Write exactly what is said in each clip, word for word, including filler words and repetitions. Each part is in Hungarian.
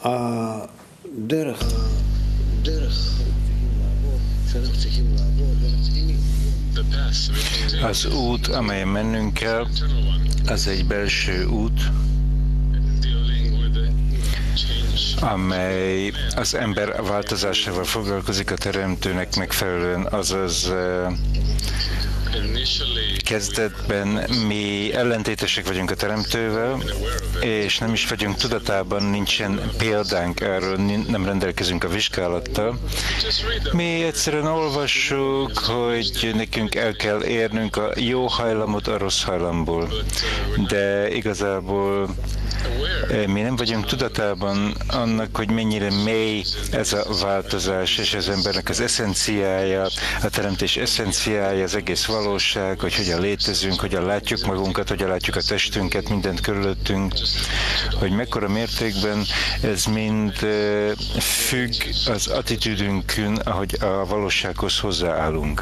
Az út, amelyen mennünk kell, az egy belső út, amely az ember változásával foglalkozik a Teremtőnek megfelelően, azaz kezdetben mi ellentétesek vagyunk a Teremtővel, és nem is vagyunk tudatában, nincsen példánk erről, nem rendelkezünk a vizsgálattal. Mi egyszerűen olvassuk, hogy nekünk el kell érnünk a jó hajlamot a rossz hajlamból, de igazából mi nem vagyunk tudatában annak, hogy mennyire mély ez a változás, és az embernek az eszenciája, a teremtés eszenciája, az egész valóság, hogy hogyan létezünk, hogyan látjuk magunkat, hogyan látjuk a testünket, mindent körülöttünk, hogy mekkora mértékben ez mind függ az attitűdünkön, ahogy a valósághoz hozzáállunk.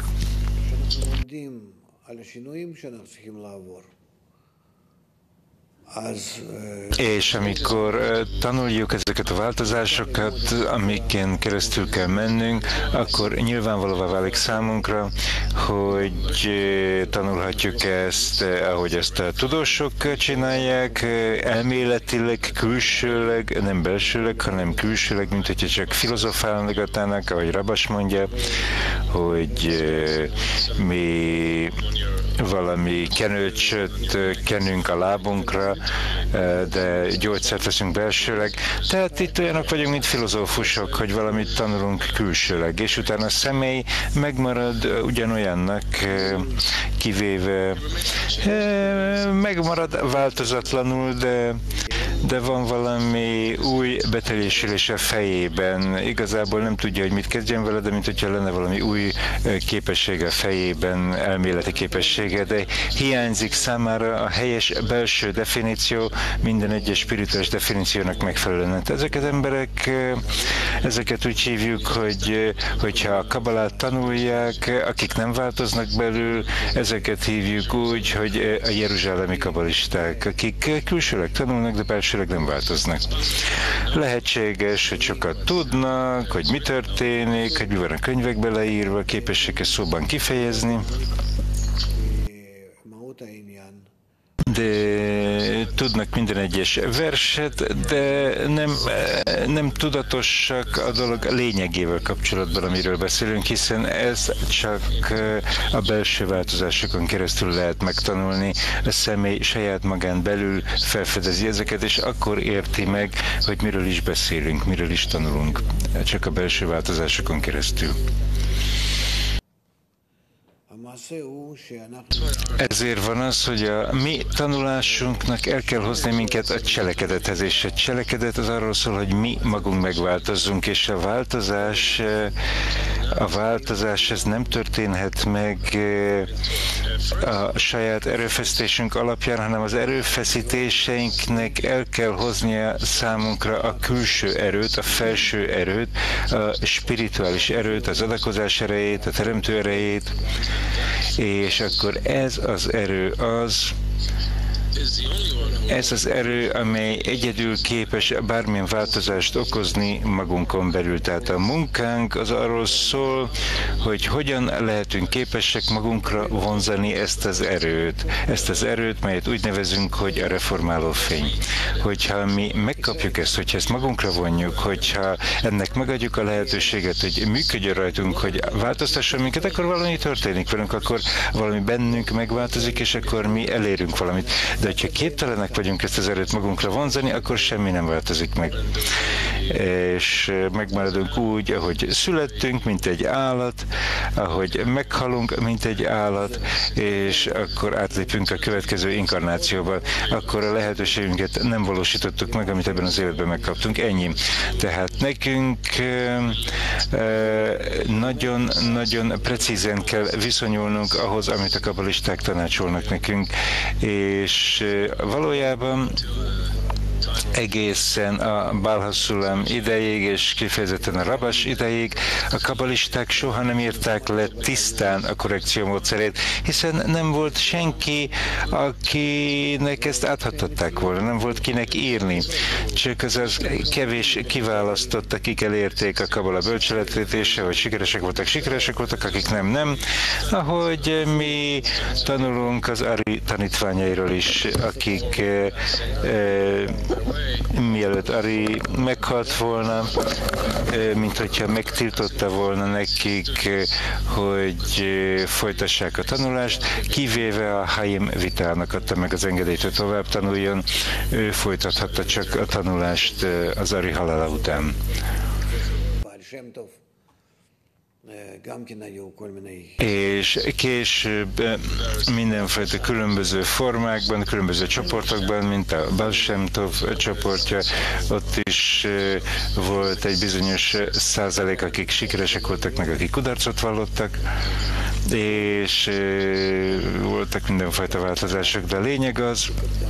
És amikor tanuljuk ezeket a változásokat, amiken keresztül kell mennünk, akkor nyilvánvalóvá válik számunkra, hogy tanulhatjuk ezt, ahogy ezt a tudósok csinálják, elméletileg, külsőleg, nem belsőleg, hanem külsőleg, mint hogyha csak filozofálgatnának, ahogy Rabas mondja, hogy mi valami kenőcsöt kenünk a lábunkra, de gyógyszert veszünk belsőleg. Tehát itt olyanok vagyunk, mint filozófusok, hogy valamit tanulunk külsőleg, és utána a személy megmarad ugyanolyannak, kivéve megmarad változatlanul, de de van valami új beteljesülés a fejében. Igazából nem tudja, hogy mit kezdjen vele, de mint hogyha lenne valami új képessége a fejében, elméleti képessége, de hiányzik számára a helyes belső definíció minden egyes spirituális definíciónak megfelelően. Ezek az emberek, ezeket úgy hívjuk, hogy hogyha a kabalát tanulják, akik nem változnak belül, ezeket hívjuk úgy, hogy a jeruzsálemi kabalisták, akik külsőleg tanulnak, de belsőleg nem változnak. Lehetséges, hogy sokat tudnak, hogy mi történik, hogy mi van a könyvekbe leírva, képesek ezt szóban kifejezni, de tudnak minden egyes verset, de nem, nem tudatosak a dolog lényegével kapcsolatban, amiről beszélünk, hiszen ez csak a belső változásokon keresztül lehet megtanulni. A személy saját magán belül felfedezi ezeket, és akkor érti meg, hogy miről is beszélünk, miről is tanulunk. Csak a belső változásokon keresztül. Ezért van az, hogy a mi tanulásunknak el kell hozni minket a cselekedethez, és a cselekedet az arról szól, hogy mi magunk megváltozzunk, és a változás, a változás ez nem történhet meg a saját erőfeszítésünk alapján, hanem az erőfeszítéseinknek el kell hoznia számunkra a külső erőt, a felső erőt, a spirituális erőt, az adakozás erejét, a teremtő erejét, és akkor ez az erő az, ez az erő, amely egyedül képes bármilyen változást okozni magunkon belül. Tehát a munkánk az arról szól, hogy hogyan lehetünk képesek magunkra vonzani ezt az erőt. Ezt az erőt, melyet úgy nevezünk, hogy a reformáló fény. Hogyha mi megkapjuk ezt, hogyha ezt magunkra vonjuk, hogyha ennek megadjuk a lehetőséget, hogy működjön rajtunk, hogy változtasson minket, akkor valami történik velünk, akkor valami bennünk megváltozik, és akkor mi elérünk valamit. De hogyha képtelenek vagyunk ezt az erőt magunkra vonzani, akkor semmi nem változik meg. És megmaradunk úgy, ahogy születtünk, mint egy állat, ahogy meghalunk, mint egy állat, és akkor átlépünk a következő inkarnációba. Akkor a lehetőségünket nem valósítottuk meg, amit ebben az életben megkaptunk. Ennyi. Tehát nekünk nagyon-nagyon precízen kell viszonyulnunk ahhoz, amit a kabalisták tanácsolnak nekünk, és valójában egészen a Baal HaSulam ideig, és kifejezetten a Rabas ideig a kabalisták soha nem írták le tisztán a korrekció módszerét, hiszen nem volt senki, akinek ezt áthatották volna, nem volt kinek írni. Csak az az kevés kiválasztott, akik elérték a kabala bölcseletét, és hogy sikeresek voltak, sikeresek voltak, akik nem, nem. Ahogy mi tanulunk az Ari tanítványairól is, akik e, e, mielőtt Ari meghalt volna, mint hogyha megtiltotta volna nekik, hogy folytassák a tanulást, kivéve a Haim Vitalnak adta meg az engedélyt, hogy tovább tanuljon, ő folytathatta csak a tanulást az Ari halála után. És később mindenfajta különböző formákban, különböző csoportokban, mint a Baal Shem Tov csoportja, ott is volt egy bizonyos százalék, akik sikeresek voltak, meg akik kudarcot vallottak, és voltak mindenfajta változások, de a lényeg az,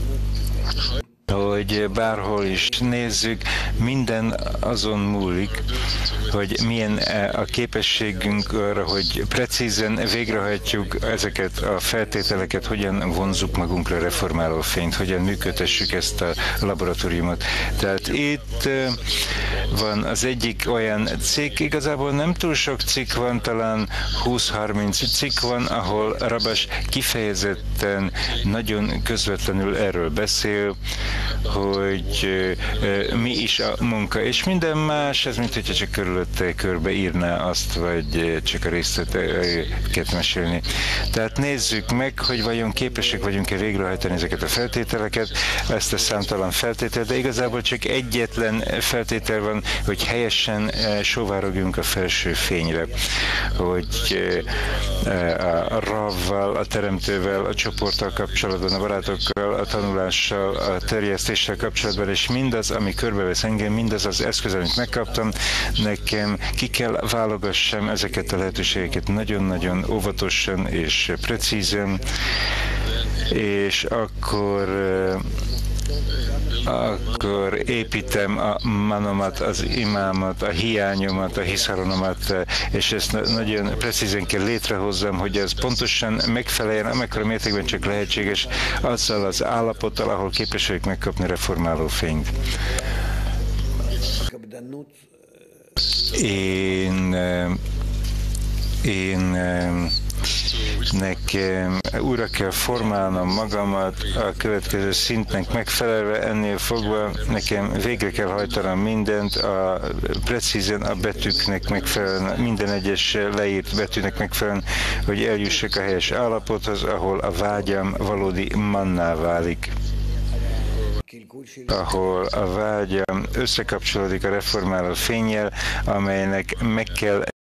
hogy bárhol is nézzük, minden azon múlik, hogy milyen a képességünk arra, hogy precízen végrehajtjuk ezeket a feltételeket, hogyan vonzuk magunkra reformáló fényt, hogyan működtessük ezt a laboratóriumot. Tehát itt van az egyik olyan cikk, igazából nem túl sok cikk van, talán húsz-harminc cikk van, ahol Rabas kifejezetten nagyon közvetlenül erről beszél, hogy mi is a munka, és minden más, ez mint hogyha csak körülötte körbeírná azt, vagy csak a részleteket mesélni. Tehát nézzük meg, hogy vajon képesek vagyunk-e végrehajtani ezeket a feltételeket, ezt a számtalan feltétel, de igazából csak egyetlen feltétel van, hogy helyesen sóvárogjunk a felső fényre, hogy a Ravval, a Teremtővel, a csoporttal kapcsolatban, a barátokkal, a tanulással, a terjesztéssel kapcsolatban, és mindaz, ami körbevesz engem, mindaz az eszköz, amit megkaptam, nekem ki kell válogassam ezeket a lehetőségeket nagyon-nagyon óvatosan és precízen, és akkor akkor építem a manomat, az imámat, a hiányomat, a hiszaronomat, és ezt nagyon precízen kell létrehozzam, hogy ez pontosan megfeleljen, amekkora mértékben csak lehetséges, azzal az állapottal, ahol képes vagyok megkapni reformáló fényt. Én, én nekem újra kell formálnom magamat a következő szintnek megfelelve, ennél fogva nekem végre kell hajtanom mindent, a, precízen a betűknek megfelelően, minden egyes leírt betűnek megfelelően, hogy eljussak a helyes állapothoz, ahol a vágyam valódi manná válik, ahol a vágyam összekapcsolódik a reformáló fénnyel, amelynek meg kell